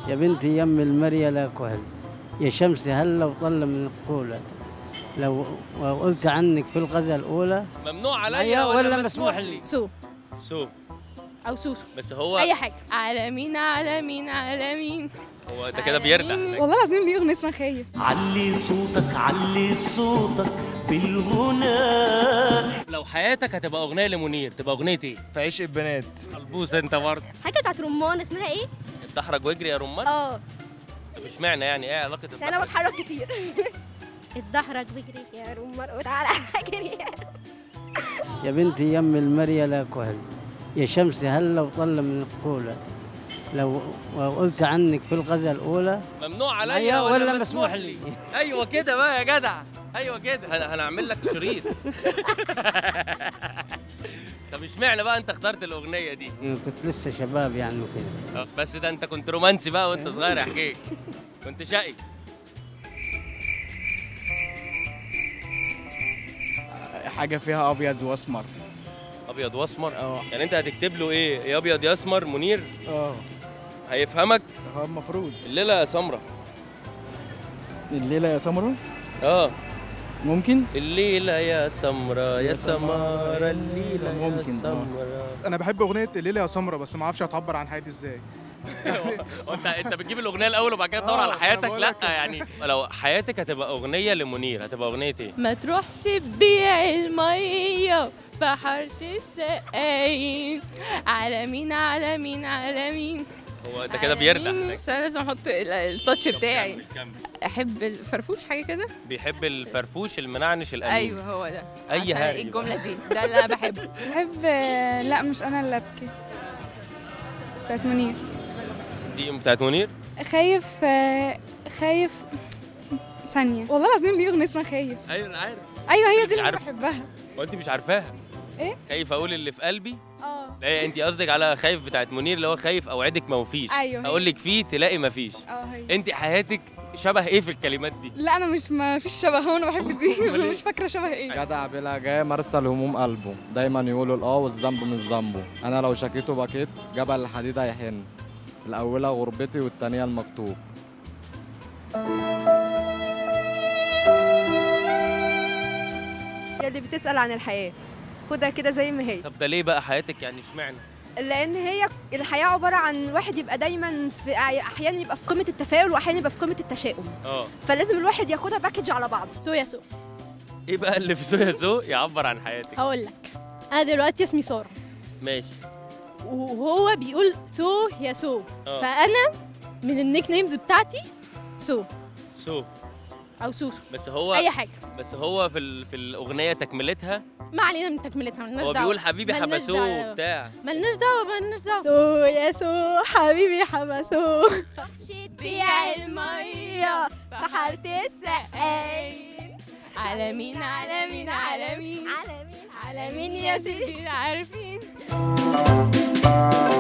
يا بنتي يم المريا لا كحل، يا شمس هلا وطل من القولة، لو قلت عنك في الغزة الأولى ممنوع عليا ولا مسموح لي؟ سو او سوسو، بس هو اي حاجه. على مين على مين على مين. هو ده كده بيردح. والله العظيم ليه اغنيه اسمها خايف. علي صوتك علي صوتك بالغنى. لو حياتك هتبقى اغنيه لمنير تبقى اغنيه ايه؟ في عشق البنات. البوس انت برضه. حاجه بتاعت رمان اسمها ايه؟ اتدحرج واجري يا رمان. طب اشمعنى يعني ايه علاقه عشان انا بتحرك كتير. اتدحرج بجري يا رمان وتعالى اجري. يا بنتي يم المريا لا كحل، يا شمس هلا وطل من القولة، لو قلت عنك في الغزة الأولى ممنوع عليا ولا مسموح لي؟ ايوه كده بقى يا جدع، ايوه كده. هنعمل لك شريط. طب اشمعنى بقى انت اخترت الاغنيه دي؟ كنت لسه شباب يعني وكده. بس ده انت كنت رومانسي بقى وانت صغير، احكيك كنت شقي. حاجه فيها ابيض واسمر. ابيض واسمر؟ يعني انت هتكتب له ايه؟ يا ابيض يا اسمر منير؟ هيفهمك؟ هو المفروض الليله يا سمره. الليله يا سمره. ممكن الليله يا سمره يا سمره الليله ممكن يا سمره. انا بحب اغنيه الليله يا سمره بس ما اعرفش اتعبر عن حياتي ازاي. انت بتجيب الاغنيه الاول وبعد كده تدور على حياتك؟ لا يعني لو حياتك هتبقى اغنيه لمنير هتبقى اغنيه ايه؟ ما تروحش تبيع الميه في حاره السقايين. على مين على مين على مين. هو ده كده بيردح. بس انا لازم احط التاتش بتاعي. كمل. احب الفرفوش حاجه كده. بيحب الفرفوش المنعنش الامين. ايوه هو ده. اي حاجه. الجمله دي ده اللي انا بحبه. بحب لا مش انا اللي ابكي بتاعت منير. دي بتاعت منير؟ خايف خايف ثانيه والله العظيم ليه اغنيه اسمها خايف. ايوه انا عارف. ايوه هي دي اللي انا بحبها. وانت مش عارفاها؟ ايه؟ خايف اقول اللي في قلبي. لا انت قصدك على خايف بتاعت منير اللي هو خايف اوعدك ما وفيش. ايوه اقول لك فيه تلاقي ما فيش. هي. انت حياتك شبه ايه في الكلمات دي؟ لا انا مش ما فيش شبه، هو انا بحب دي. انا مش فاكره شبه ايه. جدع بلا جاي مرسى الهموم قلبه، دايما يقولوا والذنب مش ذنبه، انا لو شكيته بكيت جبل الحديد هيحن، الاولى غربتي والتانيه المكتوب. اللي بتسأل عن الحياة خدها كده زي ما هي. طب ده ليه بقى حياتك يعني اشمعنى؟ لأن هي الحياة عبارة عن واحد يبقى دايما في أحيانا يبقى في قمة التفاؤل وأحيانا يبقى في قمة التشاؤم. فلازم الواحد ياخدها باكج على بعض. سو يا سو. ايه بقى اللي في سو يا سو يعبر عن حياتك؟ هقول لك انا دلوقتي اسمي ساره. ماشي. وهو بيقول سو يا سو. فانا من النيك نيمز بتاعتي سو او سوسو. بس هو اي حاجه. بس هو في الاغنيه تكملتها ما علينا من تكملتها، مالناش دعوه. هو بيقول حبيبي حبسوه وبتاع. مالناش دعوه. سو يا سو حبيبي حبسوه. بيع الميه في حاره السقايين. على مين على مين على مين على مين يا سيدي عارفين.